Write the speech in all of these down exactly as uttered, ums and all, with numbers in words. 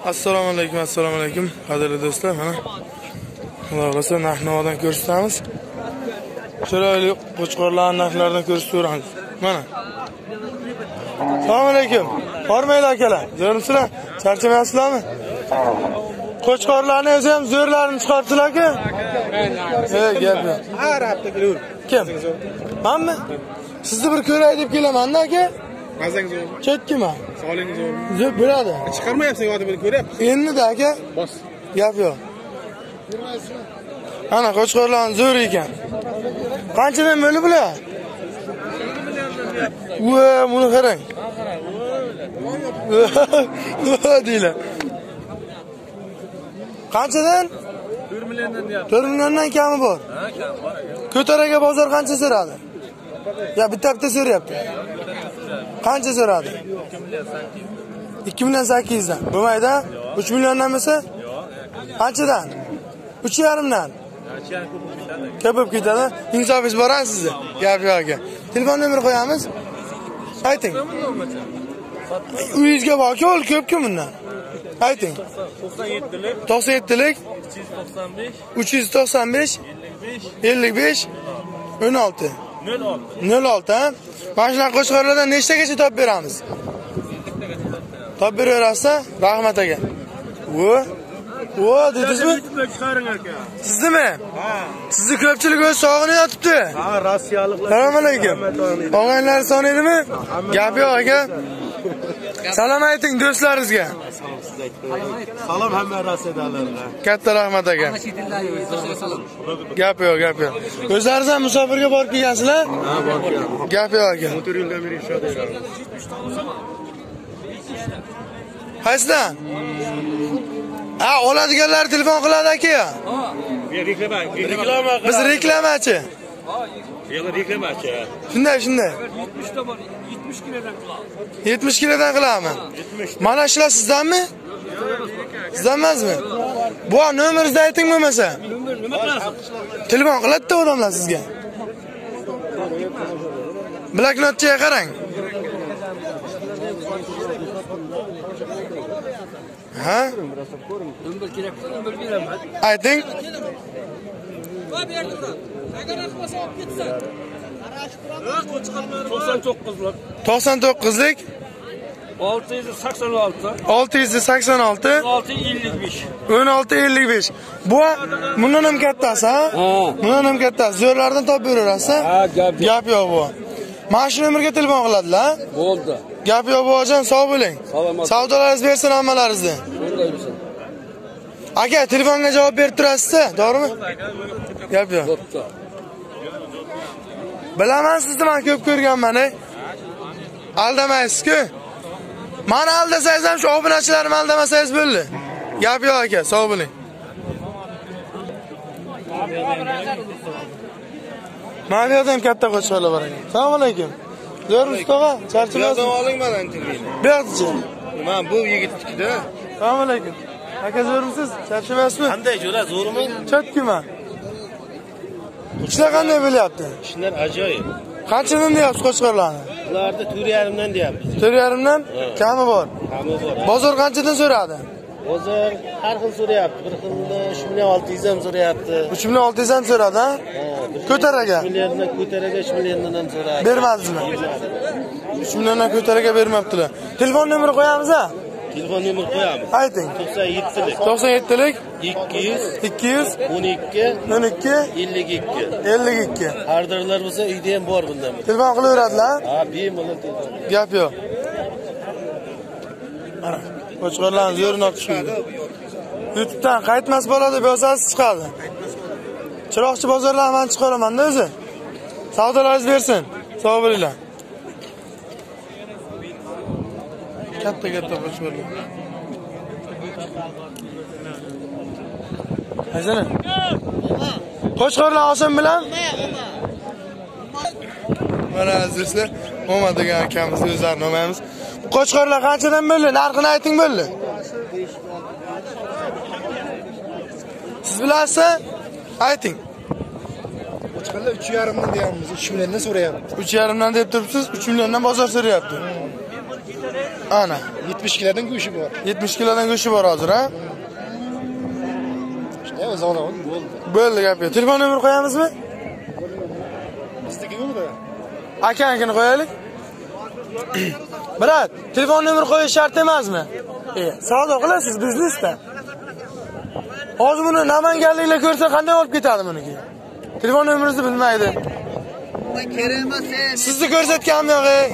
Assalomu alaykum, assalomu alaykum. Qadrli do'stlar, mana Xudo xolasa narx-navodan ko'rsatamiz. Chiroyli qo'chqorlarning narxlaridan ko'rsatamiz. Mana. Assalomu alaykum. Bormaylar akalar. Zo'rmisizlar? Charchamayapsizlarmi? Qo'chqorlarning o'zi ham zo'rlarini chiqaribdilar-ku. He, gap yo'q. Ha, rapta kelur. Kim? Menmi? Sizni bir ko'ray deb kelaman-da aka. Mazangiz zo'r. Ketdimi? Sog'lingiz zo'rmi? Zo'r bo'ladi. Chiqarmayapsan, yo'q deb ko'ryapsiz. Endi-da aka. Bos. Gap yo'q. Ana qo'chqorlar zo'r ekan. Qanchadan bo'lib bular? Voy, buni qarang. Voy, deylar. Qanchadan? to'rt milliondan deyapti. to'rt milliondan kami bor. Ha, kam bor. Ko'taraga bozor qancha so'radi? Ya bitta-bitta so'rayapti. Qancha so'radi? ikki million sakkiz yuz dan. Bo'lmaydi? uch milliondan bo'lsa? Yo'q. Qanchadan? uch yarim dan. Ko'pib ketadi. Insofingiz borami sizni? Gap yo'q aka. Telefon nomer qo'yamiz. Ayting. Uyingizga borki, ol ko'p-ku bundan. Ayting. to'qson yettilik, to'qson yettilik, uch yuz to'qson besh, uch yuz to'qson besh, ellik besh, o'n olti. nol olti ha? Mana shunaqa qo'chqorlardan nechtagacha topib beramiz? Topib beraverasiz? Rahmat aka. Vo. Vo, dedingizmi? chiqaring aka. Siznimi? Ha. Sizni ko'pchilik o'z sog'ini yotibdi. Ha, rossiyaliklar. Assalomu alaykum. Og'aylar soni edimi? Gap yo'q aka. Salom ayting do'stlaringizga. Salom hamma Rossiyaliklarga. Katta rahmat aka. Gap yo'q, gap yo'q. O'zlaringiz ham musofirga borib kelgansizlar? Ha, bor keldim. Gap yo'q aka. Motor yo'lda bir ish deydi. Qaysidan? Ha, oladiganlar telefon qiladi aka. Reklama, reklama. Biz reklamachi. Yo'q, reklamachi. Shunday, shunday. yetmish kilodan qilamiz. yetmish kilodan qilaman. Mana shular sizdanmi? Sizdan emasmi? Bu nomeringizni ayting bo'lmasa. Nima qilasiz? Telefon qiladi-da odamlar sizga. Bloknotchiga qarang. Ha? Number kerak, number beraman. Ayting. to'qson to'qqizlik, to'qson to'qqizlik, olti yuz sakson olti, olti yuz sakson olti, olti ellik besh. o'n olti ellik besh. Bu bundan ham kattasi, ha? Bundan ham kattasi. Zo'rlardan topib beraverasiz. Ha, gap Gap yo'q bu. Mana shu nomerga telefon qiladilar. bo'ldi. Gap yo'q buvajon, sog' bo'ling. Salomat. Savdolaringiz bersin hammalaringizni. Shunday bo'lsin. Aka, telefonga javob berib turasiz-da, to'g'rimi? Gap yo'q. Bo'pti. Bilaman sizni, men ko'p ko'rganman, ey. Aldamaysiz-ku. Meni aldasangiz ham shu obunachilarni aldamasangiz bo'ldi. Gap yo'q aka, sog' bo'ling. Mana bu yerda ham katta qo'chqorlar bor ekan. Assalomu alaykum. Zo'rmisiz tog'a? Charchamaysiz? oling mana intervyuni. Bu yoqda-chi? Men bu yigitnikida. Assalomu alaykum. Aka zo'rmisiz? Charchamayapsizmi? Qanday jo'ra, zo'rmi? Chatkiman. Ishlar qanday bo'lyapti? Ishlar ajoyib. Qanchadan deyapsiz qo'chqorlarni? Ularda to'rt yarim dan deyapmiz. to'rt yarim dan kami bor. Kami bor. Bozor qanchadan so'radi? Bozor har xil so'rayapti. Bir xilda uch million olti yuz ham so'rayapti. uch million olti yuz dan so'radi, ha? Ko'taraga. uch milliondan ko'taraga uch milliondan ham so'radi. Bermadingizmi? uch milliondan ko'taraga bermabdilar. Telefon nomeri qo'yamiz, ha? Telefon nomer qo'yamiz. Ayting. to'qson yettilik, to'qson yettilik, ikki yuz, ikki yuz, o'n ikki, o'n ikki, ellik ikki. ellik ikki. Xaridorlar bo'lsa uyda ham bor bundan. Telefon qilaveradilar. Ha, bemalol telefon. Gap yo'q. Mana, qo'chqorlarni zo'rini olib chiqdi. YouTube'dan qaytmas bola deb yozsangiz chiqadi. Chiroqchi bozorlarni men chiqaraman-da o'zi. Savdolaringiz bersin. Sog' bo'linglar. Katta-katta qo'chqorlar. Haysana. Qo'chqorlar olsin bilan? Mana azizlar, Mo'ma degan akamiz o'zlarini olmaymiz. Qo'chqorlar qanchadan bo'ldi? Narxini ayting bo'ldi. Siz bilasiz? Ayting. Qo'chqorlar uch yarim dan deyapmiz, uch milliondan so'rayapti. uch yarim dan deb turibsiz, uch milliondan bozor so'rayapti. Ana. yetmiş kilodan go'shi bor. yetmiş kilodan go'shi bor hozir, ha? Shunday o'zi olaman, bo'ldi. Bo'ldi gap yo'q. Telefon nomer qo'yamizmi? Bizdagi bo'ldi. Akanikini qo'yaylik. Brat, telefon nomer qo'yish shart emasmi? E, savdo qilasiz biznesda. Hozir buni namanganliklar ko'rsa qanday olib ketadi buniki? Telefon nomeringizni bilmaydi. Kerak emas. Sizni ko'rsatganim yo'q, ey.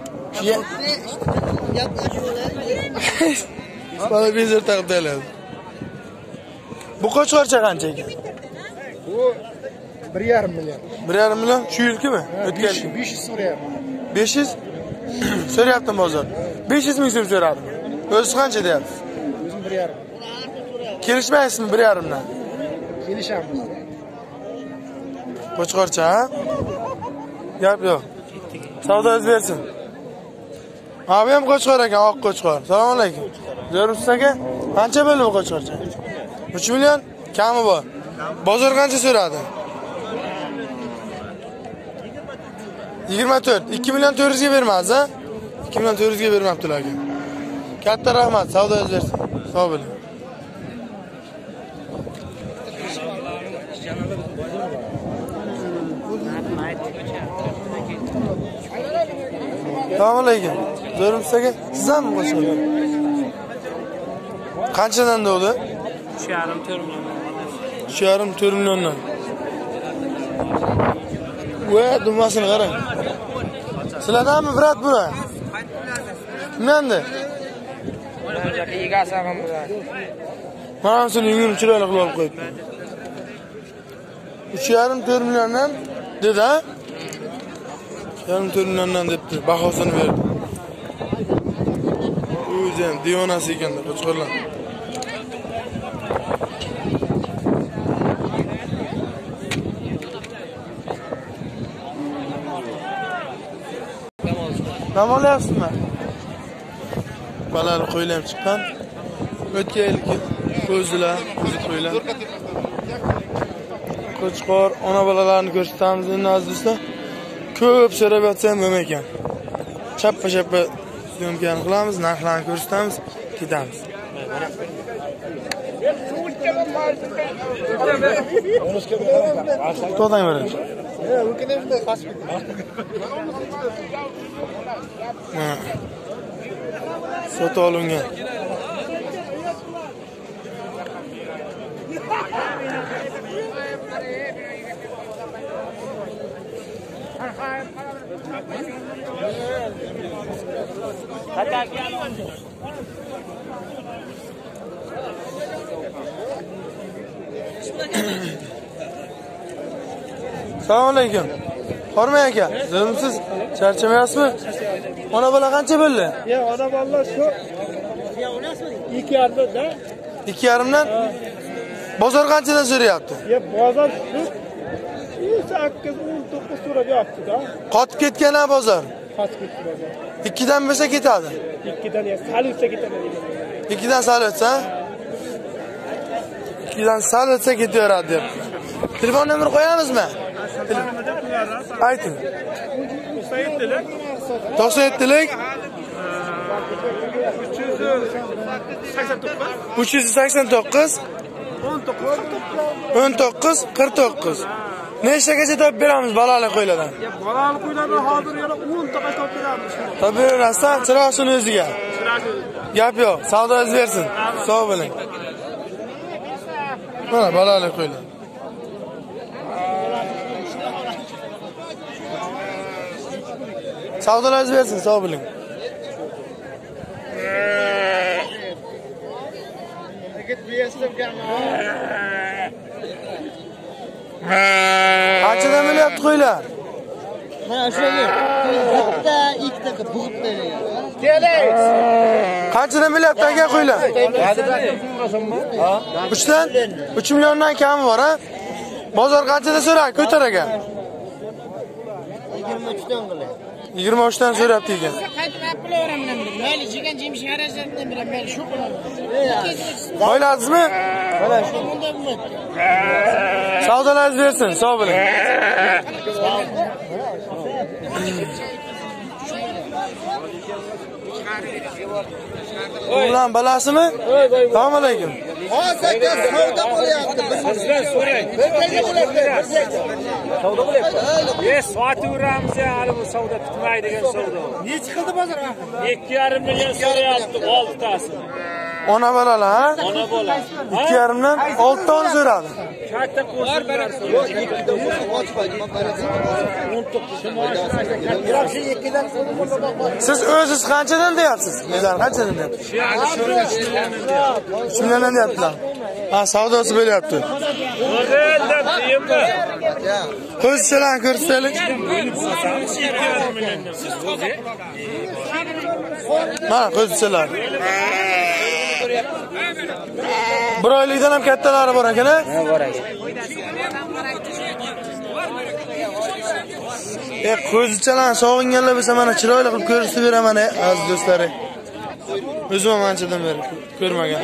Bana bezir taqib deyiladi. Bu qo'chqorcha qancha ekan? Bu bir yarim million. bir yarim million shu yilkimi? O'tgan yil. besh yuz so'rayapman. besh yuz so'rayaptim bozor. besh yuz ming so'm so'radim. O'zi qancha deyapsiz? O'zim bir yarim. Kelishmaysizmi bir yarim dan? Kelishamiz. Qo'chqorcha, ha? Gap yo'q. Savdoingiz bersin. Abi ham qo'chqor ekan, oq qo'chqor. Assalomu alaykum. Zo'rmisiz aka? Qancha bo'ldi bu qo'chqorcha? uch million kami bor. Bozor qancha so'radi? yigirma to'rt. ikki million to'rt yuz ga bermasiz, ha? ikki million to'rt yuz ga bermabdilar aka. Katta rahmat, savdoingiz bersin. Sog' bo'ling. Assalomu alaykum. Zo'rmisiz aka? Siz hammi qo'shib? Qanchadan bo'ldi? uch yarim to'rt million. uch yarim to'rt milliondan. Voy, dumasini qarang. Sizlardanmi brat buni? Kimdandi? Egasi ham bor. Mana seni yungim chiroyli qilib olib qo'yibdi. uch yarim to'rt milliondan dedi, ha? uch yarim to'rt milliondan debdi, bahosini berdi. O'zi ham devonasi ekanda, qo'chqorlar. Nima olyapsizmi? Balali qo'ylar ham chiqqan. O'tgan yilgi qo'zilar, qo'zi qo'ylar. Qo'chqor ona bolalarni ko'rsatamiz endi azizlar. Ko'p so'rab yotsa ham bo'lmaykan. Chappa-chappa syomkani qilamiz, narxlarni ko'rsatamiz, ketamiz. To'g'dan bering. Sotib olingan. Assalomu alaykum. Hormay aka, zo'rmisiz? Charchamayapsizmi? Ona bola qancha bo'ldi? Ya, ona bola shu ikki yarim da. ikki yarim dan? Bozor qanchadan so'rayapti? Ya, bozor shu sakkiz o'n to'qqiz so'rab yotdi-da. Qotib ketgan ha bozor. Qotib ketdi bozor. ikki dan bo'lsa ketadi. ikki dan ya sal o'tsa ketadi. ikki dan sal o'tsa? ikki dan sal o'tsa ketaveradi deb. Telefon nomer qo'yamizmi? Ayting. to'qson yettilik uch yuz sakson to'qqiz o'n to'qqiz qirq to'qqiz. Nechtagacha topib beramiz balali qo'ylardan? Balali qo'ylardan hozir yana o'n taqa topib beramiz. Topib berasizlar, chiroqchini o'ziga. Gap yo'q, savdoingiz bersin. Sog' bo'ling. Mana balali qo'ylar. Savdoingiz bersin, sog' bo'ling. Qanchadan bo'lyapti qo'ylar? Mana shunga bitta ikkita qilib bug'ib beragan. Qanchadan bo'lyapti aka qo'ylar? uch dan? uch milliondan kami bor, ha? Bozor qanchadan so'raydi ko'tar aka? yigirma uch dan qiladi. yigirma uch dan so'rayapti ekan. Qaytib qilaveraman men. Mayli, jegan jemish xarajatdan bilan mayli shu qilaman. Qo'ylasizmi? Mana shu bunda bo'ladi. Savdoingiz bersin, sog' bo'ling. Ulan balasimi? Assalomu alaykum. Hozirda savdo bo'lyapti. Sizlar so'rang. Birga bo'ladi. Savdo bo'lyapti. Yes, sotaveramiz ya, hali bu savdo bitmaydigan savdo. Nechi qildi bozor? ikki yarim million so'rayapti oltitasi. Ona bolalar, ha? Ona bola. ikki yarim dan olti tonni so'radi. Katta qo'shnilar Siz o'zingiz qanchadan deyapsiz? Mezar qanchadan deyapsiz? uch milliondan deyaptilar. Ha, savdosi bo'lyapti. Qo'zichalarni ko'rsataylik. Mana qo'zichalar. Bir oylikdan ham kattalari bor ekan-a? Ha, bor ekan. E, qo'zichalarni sog'inganlar bo'lsa mana chiroyli qilib ko'rsatib beraman, aziz do'stlar. O'zim ham anchadan beri ko'rmagan.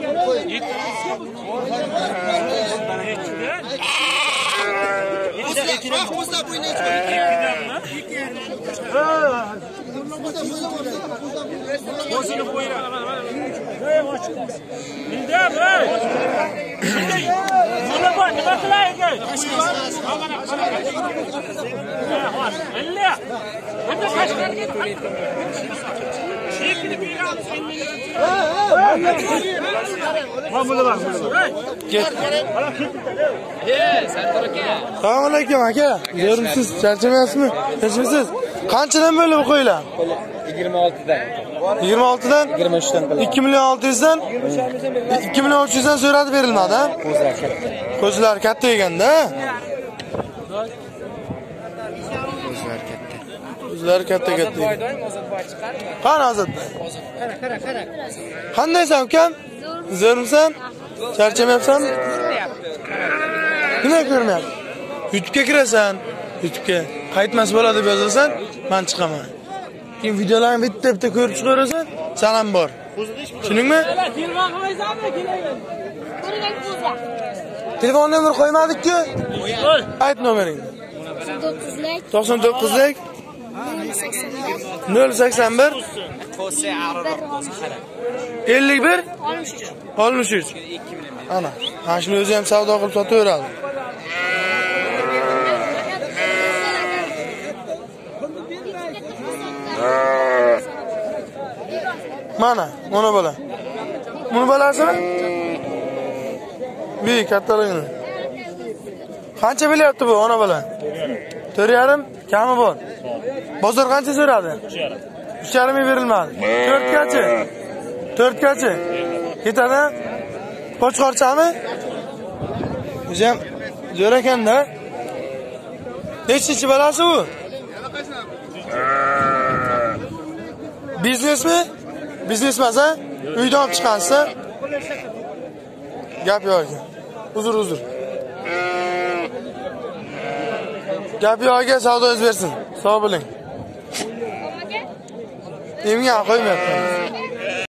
Assalomu alaykum aka. Ko'rimsiz, charchamayapsizmi? Tinchmisiz? Qanchadan bo'ldi bu qo'ylar? yigirma oltidan. yigirma oltidan yigirma uchdan qilib. ikki million olti yuz dan ikki million uch yuz dan so'radi berilmadi, ha? Qo'zlar katta. Qo'zilar katta eganda. Qo'zlar katta. Qo'zilar katta katta. Qani Ozodbay? Qara, qara, qara. Qandaysan ukam? Zo'rmisan? Charchamayapsanmi? Nima ko'rmayapsan? YouTube'ga kirasan. YouTube'ga qaytmas bo'ladi deb yozasan, men chiqaman. Keyin videolarni bitta-bitta ko'rib chiqarasan, sen ham bor. Tushundingmi? Telefon qo'ysanmi, kelaylik. Telefon nomer qo'ymadik-ku. Ayt nomeringni. to'qson to'qqizlik nol sakson bir ellik bir oltmish uch. Ana, mana shuni o'zi ham savdo qilib sotaveradi. Mana, ona bola. Buni bolasimi? Bir kattaligini. Qancha bo'lyapti bu ona bola? to'rt yarim kami bor. Bozor qancha so'radi? uch yarim ming berilmadi. to'rt gachi. to'rt gachi. Ketadi. Qo'chqorchami? O'zi ham zo'r ekan-da. Nechchi bolasi u? Biznesmi? Biznes emas, ha? Uydan olib chiqansiz. Gap yo'q ekan. Uzr, uzr. Gap yo'q aka, savdo o'z bersin. Sog' bo'ling. Emga qo'ymayapman.